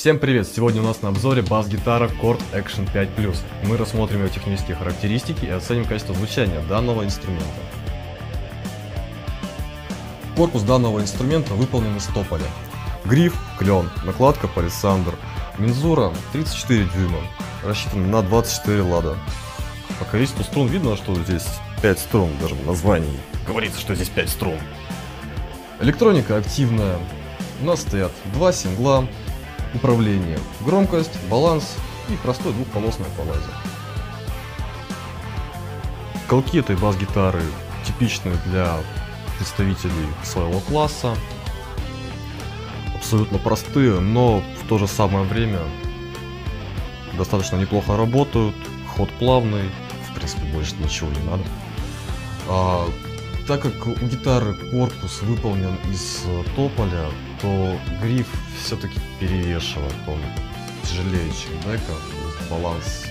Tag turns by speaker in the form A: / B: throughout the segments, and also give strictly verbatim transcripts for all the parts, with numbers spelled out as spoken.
A: Всем привет! Сегодня у нас на обзоре бас-гитара Chord Action пять плюс. Мы рассмотрим ее технические характеристики и оценим качество звучания данного инструмента. Корпус данного инструмента выполнен из тополя. Гриф клен, накладка палисандр, мензура тридцать четыре дюйма, рассчитан на двадцать четыре лада. По количеству струн видно, что здесь пять струн, даже в названии говорится, что здесь пять струн. Электроника активная. У нас стоят два сингла, управление, громкость, баланс и простой двухполосный эквалайзер. Колки этой бас-гитары типичны для представителей своего класса. Абсолютно простые, но в то же самое время достаточно неплохо работают. Ход плавный, в принципе больше ничего не надо. А, так как у гитары корпус выполнен из тополя, то гриф все-таки перевешивает, он тяжелее, чем дека, баланс.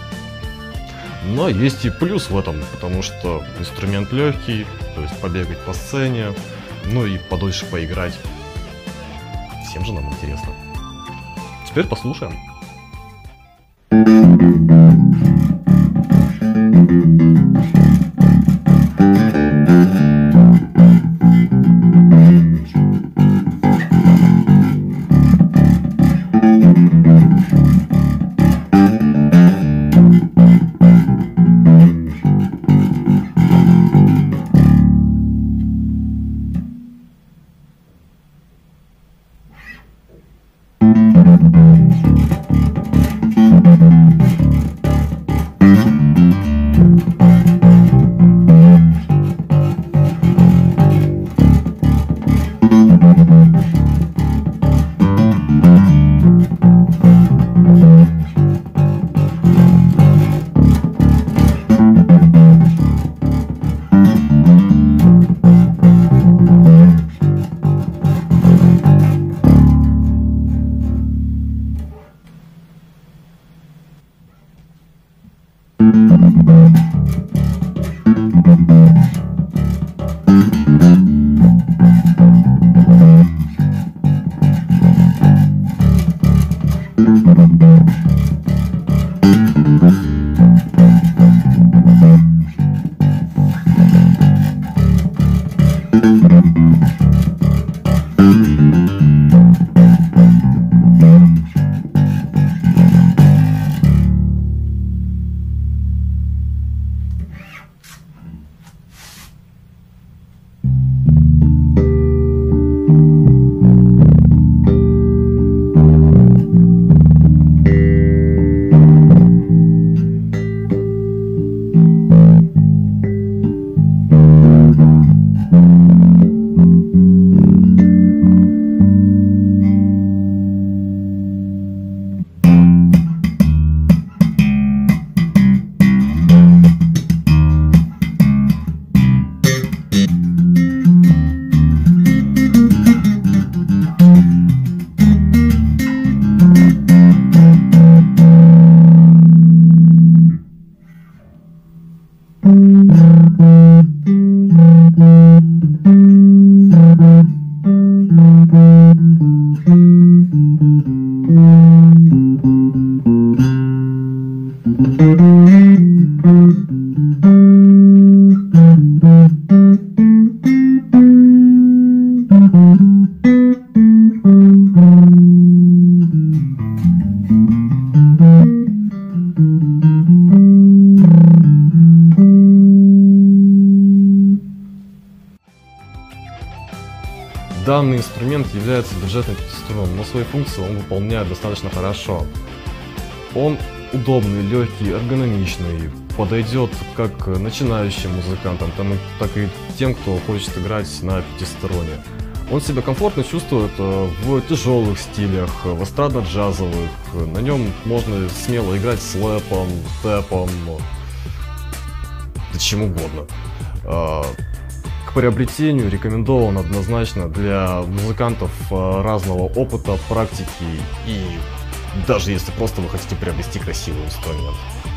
A: Но есть и плюс в этом, потому что инструмент легкий, то есть побегать по сцене, ну и подольше поиграть. Всем же нам интересно. Теперь послушаем. Данный инструмент является бюджетным пятиструнным, но свои функции он выполняет достаточно хорошо. Он удобный, легкий, эргономичный, подойдет как начинающим музыкантам, так и тем, кто хочет играть на пятиструне. Он себя комфортно чувствует в тяжелых стилях, в эстрадно-джазовых. На нем можно смело играть с лэпом, тэпом, да чем угодно. К приобретению рекомендован однозначно для музыкантов разного опыта, практики и даже если просто вы хотите приобрести красивый инструмент.